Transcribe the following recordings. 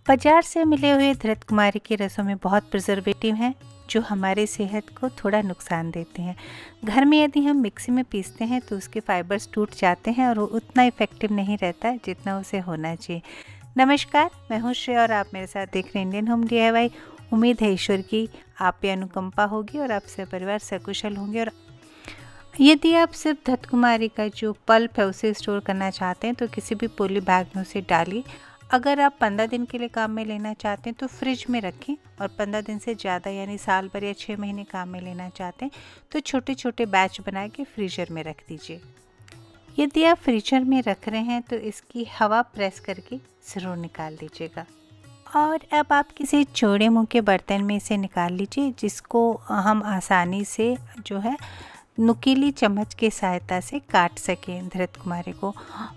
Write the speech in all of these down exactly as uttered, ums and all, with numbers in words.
बाजार से मिले हुए धृत कुमारी के रसों में बहुत प्रिजर्वेटिव हैं जो हमारी सेहत को थोड़ा नुकसान देते हैं। घर में यदि हम मिक्सी में पीसते हैं तो उसके फाइबर्स टूट जाते हैं और वो उतना इफ़ेक्टिव नहीं रहता है जितना उसे होना चाहिए। नमस्कार, मैं हूँ श्रेया और आप मेरे साथ देख रहे हैं Indian home D I Y. उम्मीद है ईश्वर की आप पे अनुकंपा होगी और आप सब परिवार सकुशल होंगे। और यदि आप सिर्फ धृत कुमारी का जो पल्प है उसे स्टोर करना चाहते हैं तो किसी भी पॉली बैग में उसे डालिए। अगर आप पंद्रह दिन के लिए काम में लेना चाहते हैं तो फ्रिज में रखें, और पंद्रह दिन से ज़्यादा यानी साल भर या छः महीने काम में लेना चाहते हैं तो छोटे छोटे बैच बना के फ्रीजर में रख दीजिए। यदि आप फ्रीजर में रख रहे हैं तो इसकी हवा प्रेस करके ज़रूर निकाल दीजिएगा। और अब आप किसी चौड़े मुँह के बर्तन में इसे निकाल लीजिए, जिसको हम आसानी से जो है नुकीली चम्मच की सहायता से काट सकें। धृत कुमारी को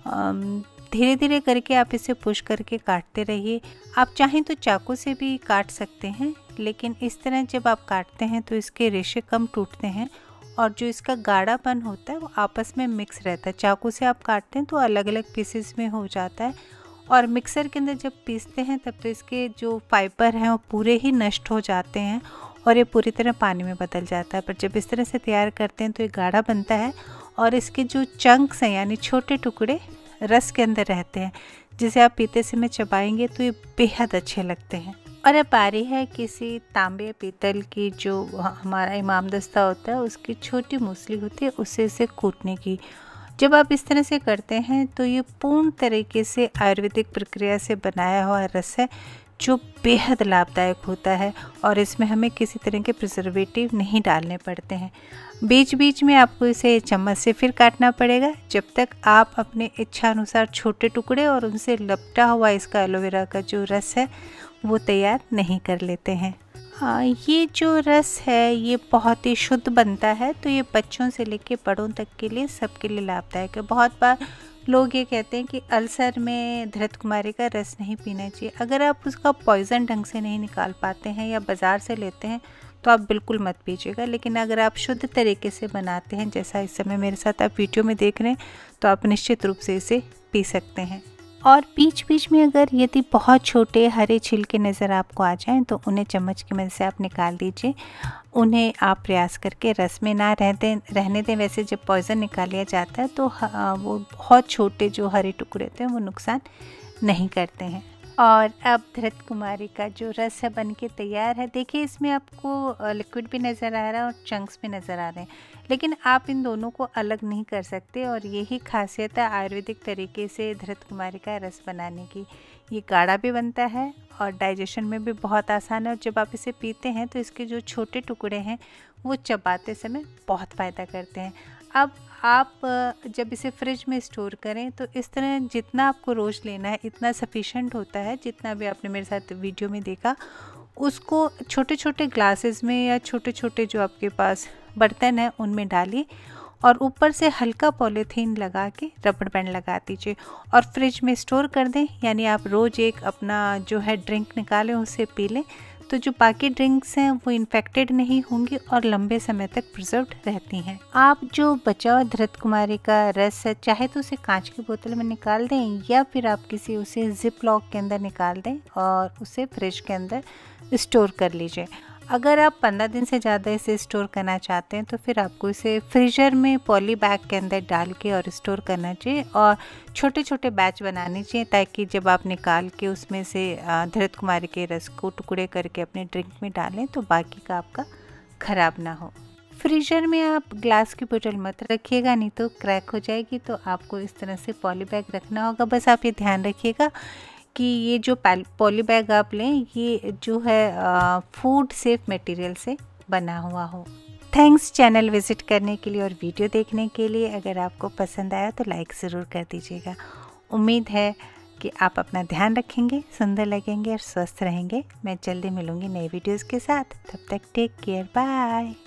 धीरे धीरे करके आप इसे पुश करके काटते रहिए। आप चाहें तो चाकू से भी काट सकते हैं, लेकिन इस तरह जब आप काटते हैं तो इसके रेशे कम टूटते हैं और जो इसका गाढ़ापन होता है वो आपस में मिक्स रहता है। चाकू से आप काटते हैं तो अलग अलग पीसेस में हो जाता है, और मिक्सर के अंदर जब पीसते हैं तब तो इसके जो फाइबर हैं वो पूरे ही नष्ट हो जाते हैं और ये पूरी तरह पानी में बदल जाता है। पर जब इस तरह से तैयार करते हैं तो ये गाढ़ा बनता है और इसके जो चंक्स हैं यानी छोटे टुकड़े रस के अंदर रहते हैं, जिसे आप पीते समय चबाएंगे तो ये बेहद अच्छे लगते हैं। और अब बारी है किसी तांबे पीतल की जो हमारा इमाम दस्ता होता है उसकी छोटी मूसली होती है उसे इसे कूटने की। जब आप इस तरह से करते हैं तो ये पूर्ण तरीके से आयुर्वेदिक प्रक्रिया से बनाया हुआ रस है जो बेहद लाभदायक होता है, और इसमें हमें किसी तरह के प्रिजर्वेटिव नहीं डालने पड़ते हैं। बीच बीच में आपको इसे चम्मच से फिर काटना पड़ेगा जब तक आप अपने इच्छा अनुसार छोटे टुकड़े और उनसे लपटा हुआ इसका एलोवेरा का जो रस है वो तैयार नहीं कर लेते हैं। हाँ, ये जो रस है ये बहुत ही शुद्ध बनता है, तो ये बच्चों से लेकर बड़ों तक के लिए सबके लिए लाभदायक है। बहुत बार लोग ये कहते हैं कि अल्सर में धृत कुमारी का रस नहीं पीना चाहिए। अगर आप उसका पॉइज़न ढंग से नहीं निकाल पाते हैं या बाज़ार से लेते हैं तो आप बिल्कुल मत पीजिएगा, लेकिन अगर आप शुद्ध तरीके से बनाते हैं जैसा इस समय मेरे साथ आप वीडियो में देख रहे हैं तो आप निश्चित रूप से इसे पी सकते हैं। और बीच बीच में अगर यदि बहुत छोटे हरे छिलके नज़र आपको आ जाएं तो उन्हें चम्मच की मदद से आप निकाल दीजिए। उन्हें आप प्रयास करके रस में ना रहते रहने दें। वैसे जब पॉइज़न निकाल लिया जाता है तो वो बहुत छोटे जो हरे टुकड़े होते हैं वो नुकसान नहीं करते हैं। और अब धृत कुमारी का जो रस है बन के तैयार है। देखिए, इसमें आपको लिक्विड भी नज़र आ रहा है और चंक्स भी नज़र आ रहे हैं, लेकिन आप इन दोनों को अलग नहीं कर सकते, और यही खासियत है आयुर्वेदिक तरीके से धृत कुमारी का रस बनाने की। ये गाढ़ा भी बनता है और डाइजेशन में भी बहुत आसान है, और जब आप इसे पीते हैं तो इसके जो छोटे टुकड़े हैं वो चबाते समय बहुत फ़ायदा करते हैं। अब आप जब इसे फ्रिज में स्टोर करें तो इस तरह जितना आपको रोज़ लेना है इतना सफिशेंट होता है। जितना भी आपने मेरे साथ वीडियो में देखा उसको छोटे छोटे ग्लासेस में या छोटे छोटे जो आपके पास बर्तन है उनमें डालिए, और ऊपर से हल्का पॉलीथीन लगा के रबड़ बैंड लगा दीजिए और फ्रिज में स्टोर कर दें। यानी आप रोज़ एक अपना जो है ड्रिंक निकालें, उसे पी लें, तो जो बाकी ड्रिंक्स हैं वो इन्फेक्टेड नहीं होंगी और लंबे समय तक प्रिजर्व्ड रहती हैं। आप जो बचा हुआ धृत कुमारी का रस है चाहे तो उसे कांच की बोतल में निकाल दें या फिर आप किसी उसे जिप लॉक के अंदर निकाल दें और उसे फ्रिज के अंदर स्टोर कर लीजिए। अगर आप पंद्रह दिन से ज़्यादा इसे स्टोर करना चाहते हैं तो फिर आपको इसे फ्रीजर में पॉली बैग के अंदर डाल के और स्टोर करना चाहिए, और छोटे छोटे बैच बनाने चाहिए ताकि जब आप निकाल के उसमें से धृत कुमारी के रस को टुकड़े करके अपने ड्रिंक में डालें तो बाकी का आपका ख़राब ना हो। फ्रीजर में आप ग्लास की बोतल मत रखिएगा, नहीं तो क्रैक हो जाएगी। तो आपको इस तरह से पॉली बैग रखना होगा। बस आप ये ध्यान रखिएगा कि ये जो पॉली बैग आप लें ये जो है फूड सेफ मटेरियल से बना हुआ हो। थैंक्स चैनल विज़िट करने के लिए और वीडियो देखने के लिए। अगर आपको पसंद आया तो लाइक ज़रूर कर दीजिएगा। उम्मीद है कि आप अपना ध्यान रखेंगे, सुंदर लगेंगे और स्वस्थ रहेंगे। मैं जल्दी मिलूँगी नए वीडियोज़ के साथ। तब तक टेक केयर, बाय।